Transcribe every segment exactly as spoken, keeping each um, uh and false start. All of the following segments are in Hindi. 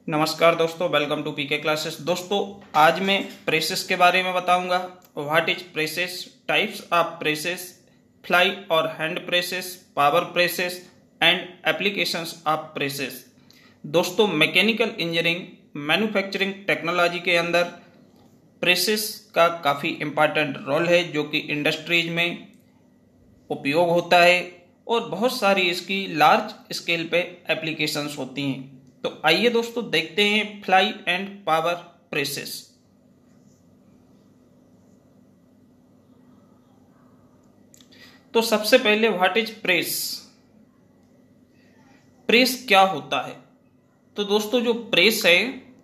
नमस्कार दोस्तों, वेलकम टू पीके क्लासेस। दोस्तों आज मैं प्रेसेस के बारे में बताऊंगा। What is presses, types of presses, fly और hand presses, power presses and applications of presses. दोस्तों मैकेनिकल इंजीनियरिंग मैन्युफैक्चरिंग टेक्नोलॉजी के अंदर प्रेसेस का काफ़ी इम्पॉर्टेंट रोल है, जो कि इंडस्ट्रीज में उपयोग होता है और बहुत सारी इसकी लार्ज स्केल पे एप्लीकेशंस होती हैं। तो आइए दोस्तों देखते हैं फ्लाई एंड पावर प्रेसेस। तो सबसे पहले व्हाट इज प्रेस, प्रेस क्या होता है। तो दोस्तों जो प्रेस है,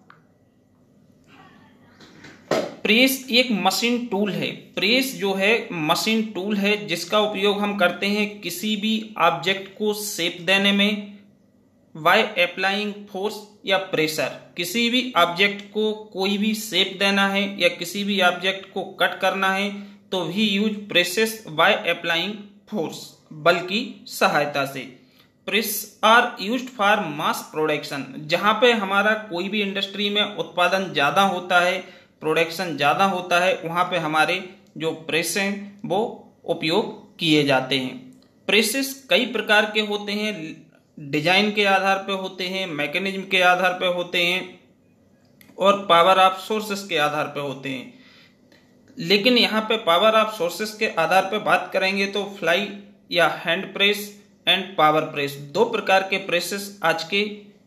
प्रेस एक मशीन टूल है। प्रेस जो है मशीन टूल है जिसका उपयोग हम करते हैं किसी भी ऑब्जेक्ट को शेप देने में बाय अप्लाइंग फोर्स या प्रेशर। किसी भी ऑब्जेक्ट को कोई भी शेप देना है या किसी भी ऑब्जेक्ट को कट करना है तो भी use presses by applying force, बल की सहायता से। Press are used for mass production, जहां पे हमारा कोई भी इंडस्ट्री में उत्पादन ज्यादा होता है, प्रोडक्शन ज्यादा होता है, वहां पे हमारे जो प्रेस हैं वो उपयोग किए जाते हैं। प्रेसेस कई प्रकार के होते हैं, डिजाइन के आधार पे होते हैं, मैकेनिज्म के आधार पे होते हैं और पावर ऑफ सोर्सेस के आधार पे होते हैं। लेकिन यहाँ पे पावर ऑफ सोर्सेस के आधार पे बात करेंगे तो फ्लाई या hand press and power press, दो प्रकार के प्रेसेस आज के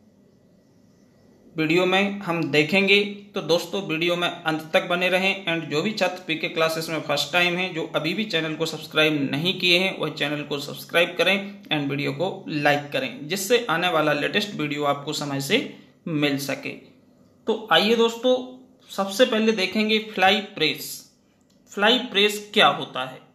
वीडियो में हम देखेंगे। तो दोस्तों वीडियो में अंत तक बने रहें। एंड जो भी छात्र पीके क्लासेस में फर्स्ट टाइम हैं, जो अभी भी चैनल को सब्सक्राइब नहीं किए हैं, वह चैनल को सब्सक्राइब करें एंड वीडियो को लाइक करें, जिससे आने वाला लेटेस्ट वीडियो आपको समय से मिल सके। तो आइए दोस्तों सबसे पहले देखेंगे फ्लाई प्रेस। फ्लाई प्रेस क्या होता है।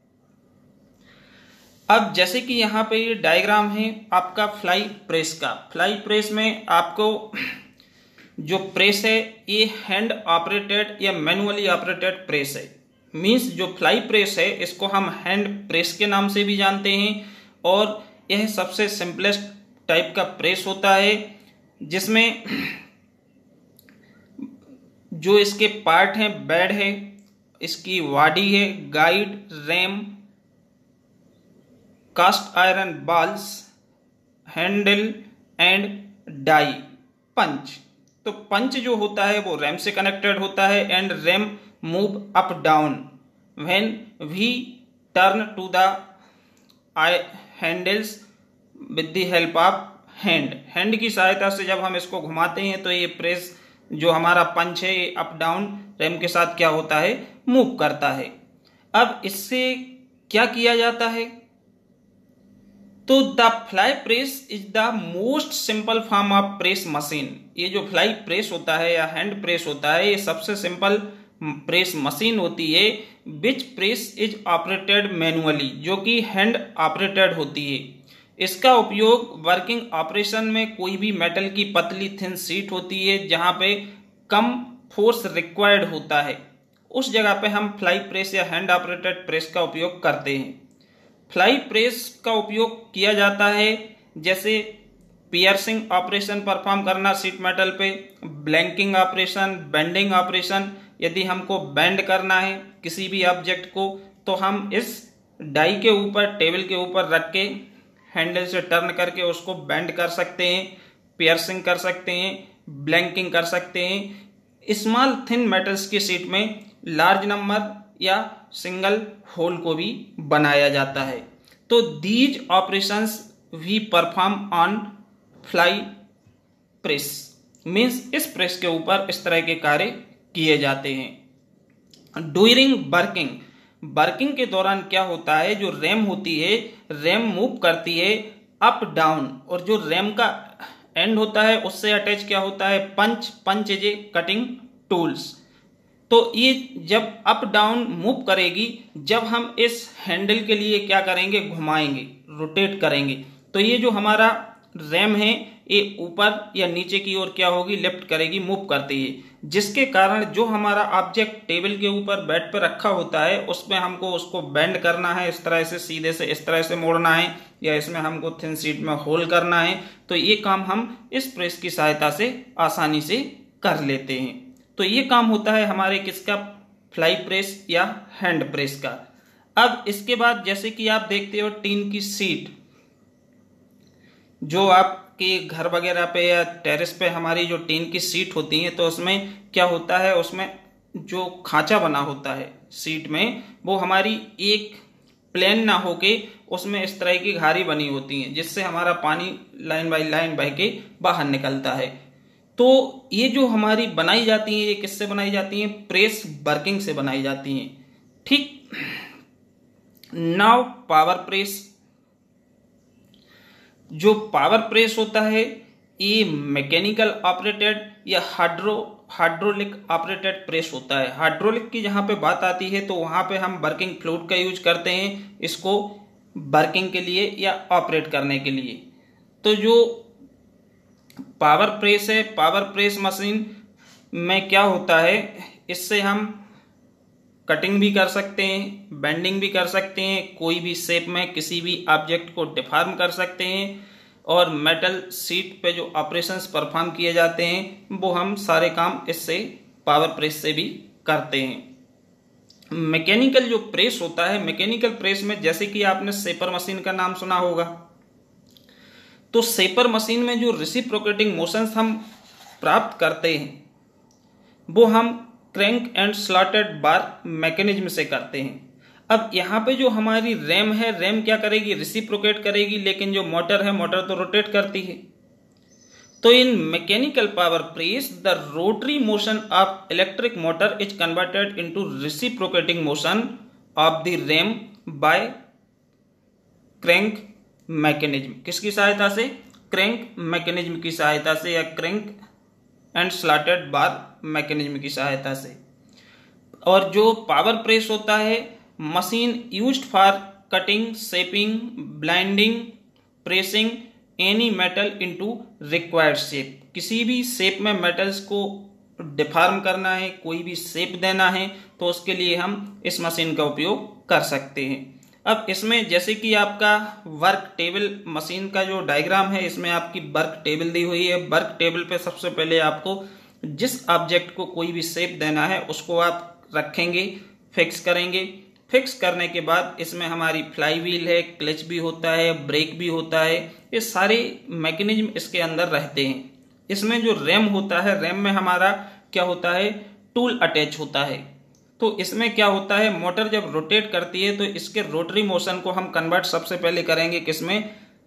अब जैसे कि यहाँ पे ये डायग्राम है आपका फ्लाई प्रेस का। फ्लाई प्रेस में आपको जो प्रेस है ये हैंड ऑपरेटेड या मैनुअली ऑपरेटेड प्रेस है। मींस जो फ्लाई प्रेस है इसको हम हैंड प्रेस के नाम से भी जानते हैं और यह सबसे सिंपलेस्ट टाइप का प्रेस होता है, जिसमें जो इसके पार्ट हैं, बेड है, इसकी बॉडी है, guide, ram, cast iron balls, handle and die, punch. तो पंच जो होता है वो रैम से कनेक्टेड होता है and ram move up down when we turn to the eye handles with the help of hand. Hand की सहायता से जब हम इसको घुमाते हैं तो ये प्रेस जो हमारा पंच है ये अप डाउन रैम के साथ क्या होता है, मूव करता है। अब इससे क्या किया जाता है, तो the fly press is the most simple form of press machine. ये जो फ्लाई प्रेस होता है या हैंड प्रेस होता है ये सबसे सिंपल प्रेस मशीन होती है, which press is operated manually, जो कि हैंड ऑपरेटेड होती है। इसका उपयोग वर्किंग ऑपरेशन में कोई भी मेटल की पतली थिन शीट होती है जहां पे कम फोर्स रिक्वायर्ड होता है, उस जगह पे हम फ्लाई प्रेस या हैंड ऑपरेटेड प्रेस का उपयोग करते हैं। फ्लाई प्रेस का उपयोग किया जाता है जैसे पियर्सिंग ऑपरेशन परफॉर्म करना शीट मेटल पे, ब्लैंकिंग ऑपरेशन, बेंडिंग ऑपरेशन। यदि हमको बेंड करना है किसी भी ऑब्जेक्ट को तो हम इस डाई के ऊपर, टेबल के ऊपर रख के हैंडल से टर्न करके उसको बेंड कर सकते हैं, पियर्सिंग कर सकते हैं, ब्लैंकिंग कर सकते हैं। स्मॉल थिन मेटल्स की शीट में लार्ज नंबर या सिंगल होल को भी बनाया जाता है। तो these operations we perform on fly press, means इस प्रेस के ऊपर इस तरह के कार्य किए जाते हैं। ड्यूरिंग वर्किंग, वर्किंग के दौरान क्या होता है, जो रैम होती है, रैम मूव करती है अप डाउन और जो रैम का एंड होता है उससे अटैच क्या होता है, punch. Punch is a cutting tools. तो ये जब अप डाउन मूव करेगी, जब हम इस हैंडल के लिए क्या करेंगे, घुमाएंगे, रोटेट करेंगे, तो ये जो हमारा रैम है ये ऊपर या नीचे की ओर क्या होगी, लिफ्ट करेगी, मूव करती है, जिसके कारण जो हमारा ऑब्जेक्ट टेबल के ऊपर बेड पर रखा होता है उसमें हमको उसको बेंड करना है, इस तरह से सीधे से इस तरह से मोड़ना है या इसमें हमको थिन शीट में होल करना है, तो ये काम हम इस प्रेस की सहायता से आसानी से कर लेते हैं। तो ये काम होता है हमारे किसका, फ्लाई प्रेस या हैंड प्रेस का। अब इसके बाद जैसे कि आप देखते हो टीन की शीट, जो आपके घर वगैरह पे या टेरेस पे हमारी जो टीन की शीट होती है, तो उसमें क्या होता है, उसमें जो खांचा बना होता है शीट में, वो हमारी एक प्लेन ना होके उसमें इस तरह की घारी बनी होती है, जिससे हमारा पानी लाइन बाई लाइन बह के बाहर निकलता है। तो ये जो हमारी बनाई जाती है, ये किससे बनाई जाती है, प्रेस वर्किंग से बनाई जाती हैं। ठीक, नाउ पावर प्रेस। जो पावर प्रेस होता है ये मैकेनिकल ऑपरेटेड या हाइड्रो हाइड्रोलिक ऑपरेटेड प्रेस होता है। हाइड्रोलिक की जहां पे बात आती है तो वहां पे हम वर्किंग फ्लूइड का यूज करते हैं इसको वर्किंग के लिए या ऑपरेट करने के लिए। तो जो पावर प्रेस है, पावर प्रेस मशीन में क्या होता है, इससे हम कटिंग भी कर सकते हैं, बेंडिंग भी कर सकते हैं, कोई भी शेप में किसी भी ऑब्जेक्ट को डिफॉर्म कर सकते हैं, और मेटल शीट पे जो ऑपरेशंस परफॉर्म किए जाते हैं वो हम सारे काम इससे पावर प्रेस से भी करते हैं। मैकेनिकल जो प्रेस होता है, मैकेनिकल प्रेस में जैसे कि आपने शेपर मशीन का नाम सुना होगा, तो शेपर मशीन में जो रेसिप्रोकेटिंग मोशंस हम प्राप्त करते हैं वो हम crank and slotted bar mechanism से करते हैं। अब यहाँ पे जो हमारी रैम है, रैम क्या करेगी, रेसिप्रोकेट करेगी, लेकिन जो मोटर है, मोटर तो रोटेट करती है। तो in mechanical power press the rotary motion of electric motor is converted into reciprocating motion of the ram by crank mechanism. किसकी सहायता से, क्रैंक मैकेनिज्म की सहायता से, या crank and slotted bar mechanism की सहायता से। और जो पावर प्रेस होता है, machine used for cutting, shaping, blinding, pressing any metal into required shape. किसी भी शेप में मेटल्स को डिफॉर्म करना है, कोई भी शेप देना है, तो उसके लिए हम इस मशीन का उपयोग कर सकते हैं। अब इसमें जैसे कि आपका वर्क टेबल मशीन का जो डायग्राम है, इसमें आपकी वर्क टेबल दी हुई है। वर्क टेबल पे सबसे पहले आपको जिस ऑब्जेक्ट को कोई भी शेप देना है उसको आप रखेंगे, फिक्स करेंगे। फिक्स करने के बाद इसमें हमारी फ्लाई व्हील है, क्लच भी होता है, ब्रेक भी होता है, ये सारे मैकेनिज्म इसके अंदर रहते हैं। इसमें जो रैम होता है, रैम में हमारा क्या होता है, टूल अटैच होता है। तो इसमें क्या होता है, मोटर जब रोटेट करती है तो इसके रोटरी मोशन को हम कन्वर्ट सबसे पहले करेंगे किसमें,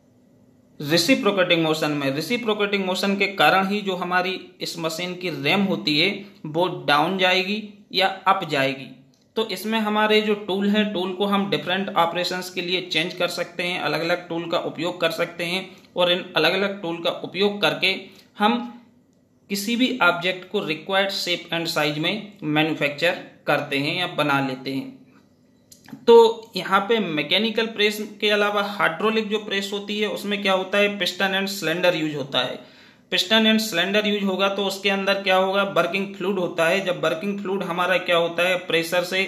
रेसिप्रोकेटिंग मोशन में। रेसिप्रोकेटिंग मोशन के कारण ही जो हमारी इस मशीन की रैम होती है वो डाउन जाएगी या अप जाएगी। तो इसमें हमारे जो टूल हैं, टूल को हम डिफरेंट ऑपरेशंस के लिए चेंज कर सकते हैं, अलग अलग टूल का उपयोग कर सकते हैं, और इन अलग अलग टूल का उपयोग करके हम किसी भी ऑब्जेक्ट को रिक्वायर्ड शेप एंड साइज में मैन्युफैक्चर करते हैं या बना लेते हैं। तो यहाँ पे मैकेनिकल प्रेस के अलावा हाइड्रोलिक जो प्रेस होती है उसमें क्या होता है, पिस्टन एंड सिलेंडर यूज होता है। पिस्टन एंड सिलेंडर यूज होगा तो उसके अंदर क्या होगा, वर्किंग फ्लूइड होता है। जब वर्किंग फ्लूइड हमारा क्या होता है, प्रेशर से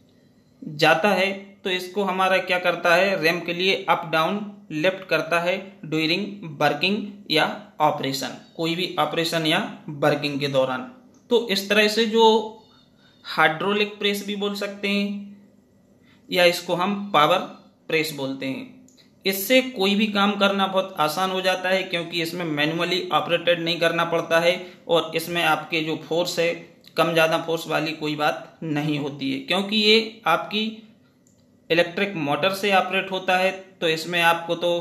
जाता है, तो इसको हमारा क्या करता है, रैम के लिए अप डाउन लेफ्ट करता है ड्यूरिंग वर्किंग या ऑपरेशन, कोई भी ऑपरेशन या वर्किंग के दौरान। तो इस तरह से जो हाइड्रोलिक प्रेस भी बोल सकते हैं या इसको हम पावर प्रेस बोलते हैं। इससे कोई भी काम करना बहुत आसान हो जाता है, क्योंकि इसमें मैनुअली ऑपरेटेड नहीं करना पड़ता है, और इसमें आपके जो फोर्स है, कम ज़्यादा फोर्स वाली कोई बात नहीं होती है, क्योंकि ये आपकी इलेक्ट्रिक मोटर से ऑपरेट होता है। तो इसमें आपको तो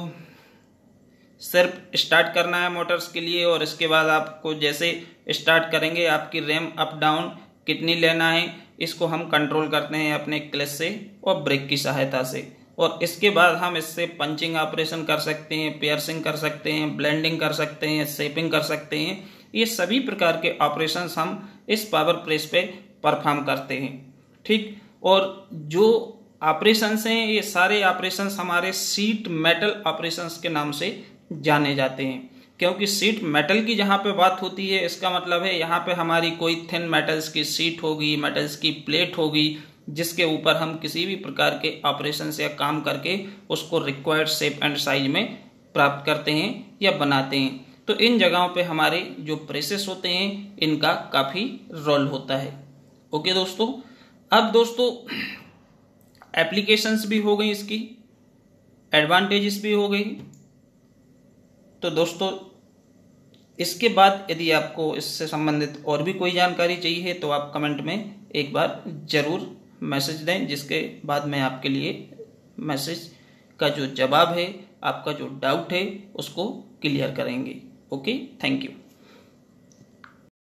सिर्फ स्टार्ट करना है मोटर्स के लिए, और इसके बाद आपको जैसे स्टार्ट करेंगे आपकी रैम अप डाउन कितनी लेना है इसको हम कंट्रोल करते हैं अपने क्लच से और ब्रेक की सहायता से। और इसके बाद हम इससे पंचिंग ऑपरेशन कर सकते हैं, पियर्सिंग कर सकते हैं, ब्लेंडिंग कर सकते हैं, शेपिंग कर सकते हैं। ये सभी प्रकार के ऑपरेशंस हम इस पावर प्रेस पे परफॉर्म करते हैं। ठीक, और जो ऑपरेशंस हैं ये सारे ऑपरेशंस हमारे शीट मेटल ऑपरेशंस के नाम से जाने जाते हैं, क्योंकि शीट मेटल की जहाँ पे बात होती है इसका मतलब है यहाँ पे हमारी कोई थिन मेटल्स की शीट होगी, मेटल्स की प्लेट होगी, जिसके ऊपर हम किसी भी प्रकार के ऑपरेशन या काम करके उसको रिक्वायर्ड शेप एंड साइज में प्राप्त करते हैं या बनाते हैं। तो इन जगहों पे हमारे जो प्रेसेस होते हैं इनका काफ़ी रोल होता है। ओके दोस्तों, अब दोस्तों एप्लीकेशंस भी हो गई, इसकी एडवांटेजेस भी हो गई। तो दोस्तों इसके बाद यदि आपको इससे संबंधित और भी कोई जानकारी चाहिए तो आप कमेंट में एक बार ज़रूर मैसेज दें, जिसके बाद मैं आपके लिए मैसेज का जो जवाब है, आपका जो डाउट है उसको क्लियर करेंगे। Okay, thank you.